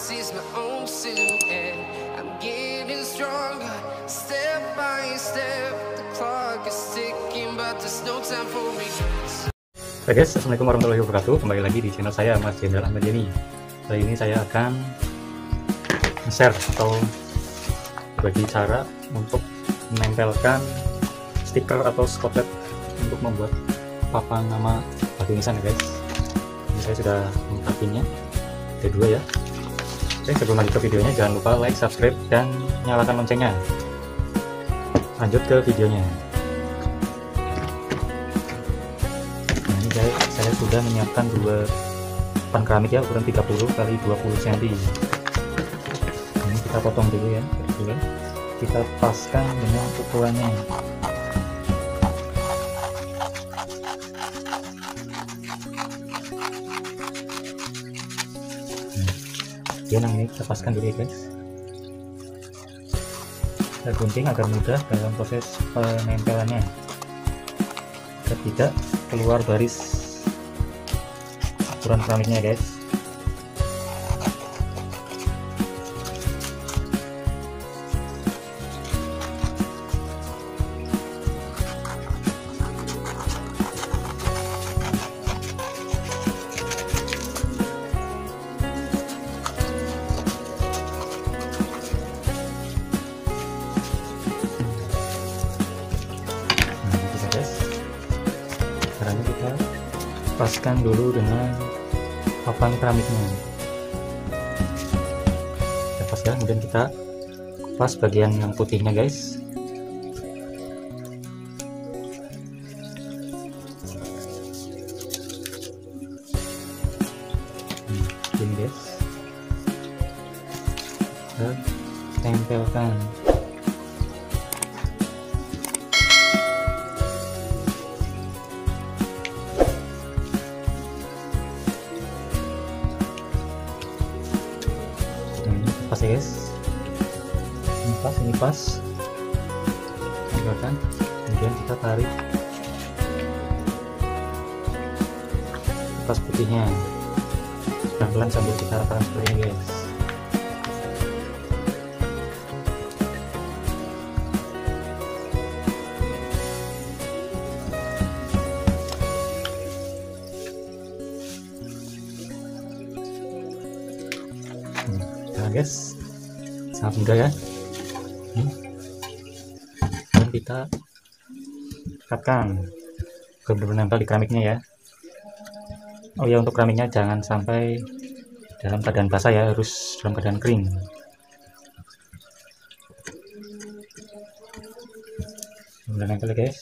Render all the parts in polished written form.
sees my own silhouette. I'm getting stronger, step by step. The clock is ticking, but there's no time for regrets. Oke guys, assalamualaikum warahmatullahi wabarakatuh. Kembali lagi di channel saya, Mas Jenderal Ahmad Yani. Kali ini saya akan share atau bagi cara untuk menempelkan stiker atau skotlet untuk membuat papan nama batu nisan ya guys. Ini saya sudah melengkapinya, ada 2 ya. Oke, sebelum lanjut ke videonya jangan lupa like, subscribe, dan nyalakan loncengnya. Lanjut ke videonya. Nah, ini guys, saya sudah menyiapkan 2 papan keramik ya, ukuran 30 x 20 cm. Ini kita potong dulu ya, kita paskan dengan ukurannya. Yang ini kita paskan dulu ya guys. Kita gunting agar mudah dalam proses penempelannya, agar tidak keluar baris ukuran keramiknya guys. Caranya kita paskan dulu dengan papan keramiknya. Kita pas ya, kemudian kita pas bagian yang putihnya guys. Ini guys, kita tempelkan. Pas ya guys, ini pas tempelkan, kemudian kita tarik pas putihnya pelan-pelan sambil kita ratakan seperti ini guys. Nah guys, sangat mudah ya. Dan kita dekatkan benar-benar nempel di keramiknya ya. Oh ya, untuk keramiknya jangan sampai dalam keadaan basah ya, harus dalam keadaan kering. Udah nempel ya guys.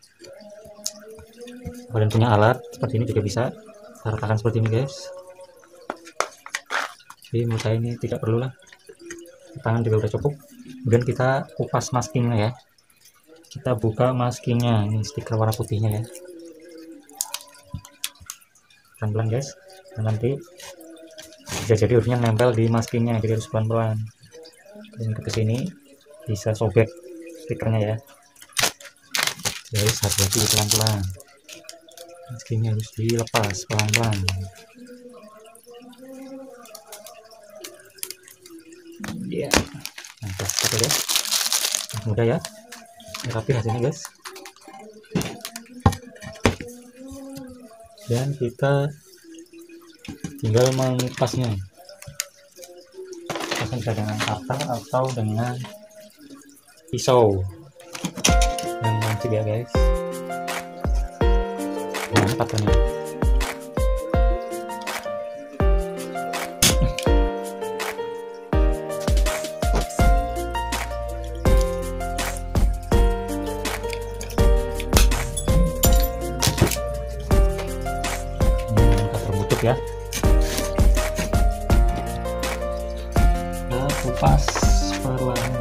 Kalian punya alat seperti ini juga bisa kita ratakan seperti ini guys. Jadi menurut saya ini tidak perlu lah, tangan juga udah cukup. Kemudian kita kupas maskingnya ya, kita buka maskingnya, ini stiker warna putihnya ya, pelan-pelan guys. Dan nanti bisa jadi hurufnya nempel di maskingnya, jadi harus pelan-pelan. Dan ke sini bisa sobek stikernya ya, guys. Hati-hati, pelan-pelan, maskingnya harus dilepas pelan-pelan. Ya, nah oke deh, mudah ya, rapi hasilnya guys. Dan kita tinggal mengupasnya, bisa dengan cutter atau dengan pisau yang lancip ya guys. Nah, cutternya. Ya, kita kupas perlahan.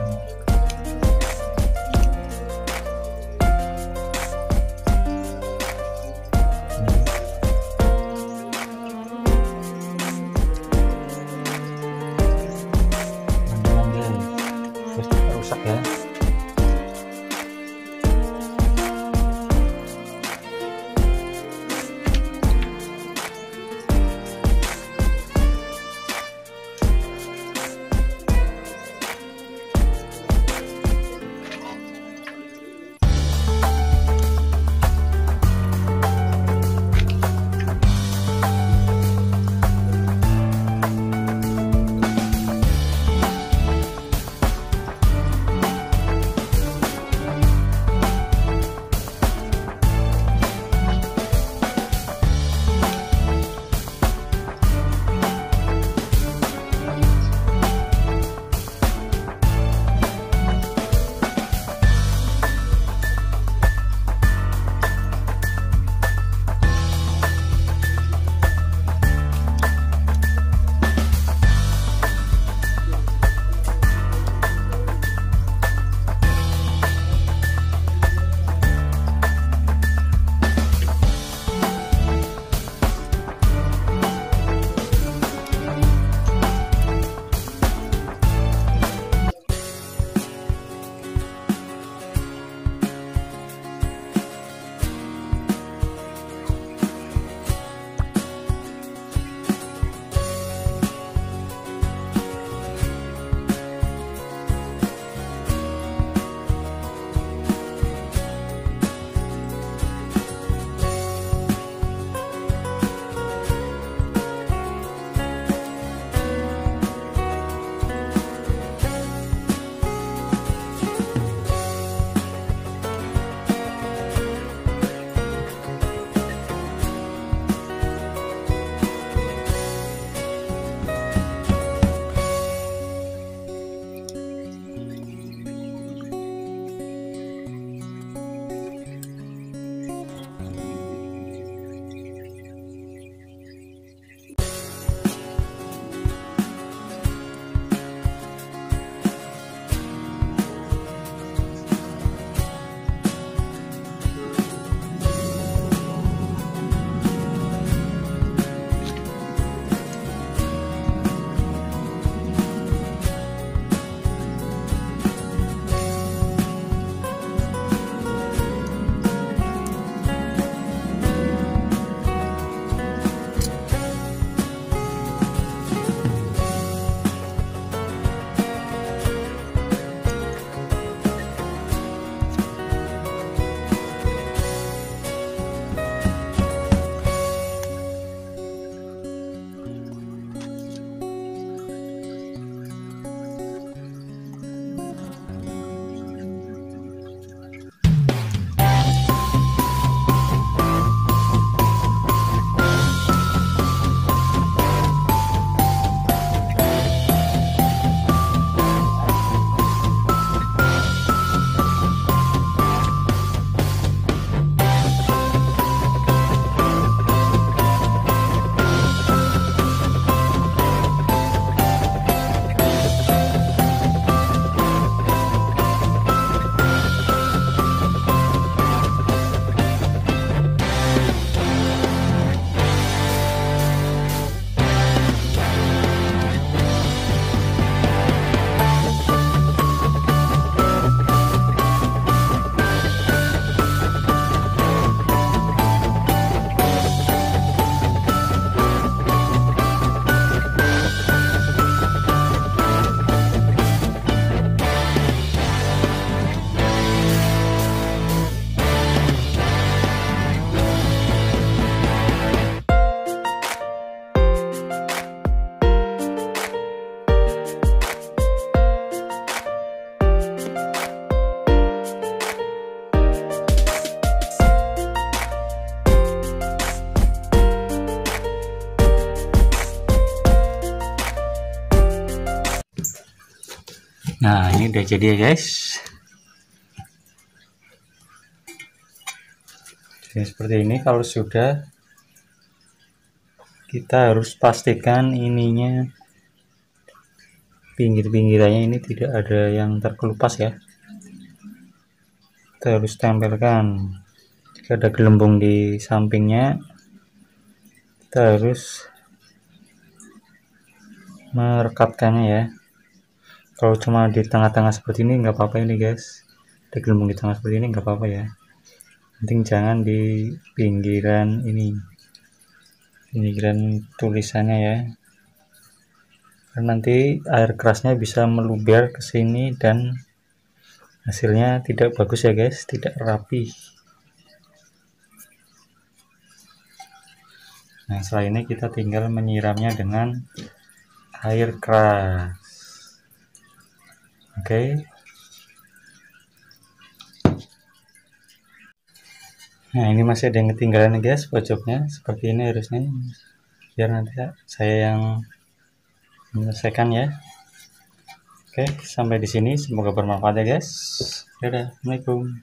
Jangan rusak ya. Nah, ini udah jadi ya guys. Jadi seperti ini. Kalau sudah, kita harus pastikan ininya, pinggir-pinggirannya ini tidak ada yang terkelupas ya. Kita harus tempelkan. Jika ada gelembung di sampingnya, kita harus merekatkannya ya. Kalau cuma di tengah-tengah seperti ini nggak apa-apa ini guys. Ada gelembung di tengah seperti ini nggak apa-apa ya. Penting jangan di pinggiran ini, pinggiran tulisannya ya. Karena nanti air kerasnya bisa meluber ke sini dan hasilnya tidak bagus ya guys, tidak rapi. Nah, setelah ini kita tinggal menyiramnya dengan air keras. Oke. Nah, ini masih ada yang ketinggalan nih guys, pojoknya seperti ini harusnya, biar nanti saya yang menyelesaikan ya. Oke, sampai di sini, semoga bermanfaat ya guys. Dadah, assalamualaikum.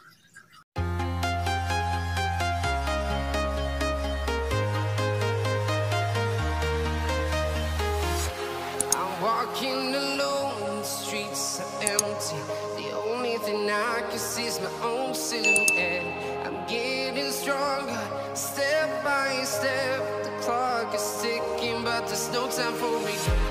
Walking alone, the streets are empty. The only thing I can see is my own silhouette. I'm getting stronger, step by step. The clock is ticking, but there's no time for me.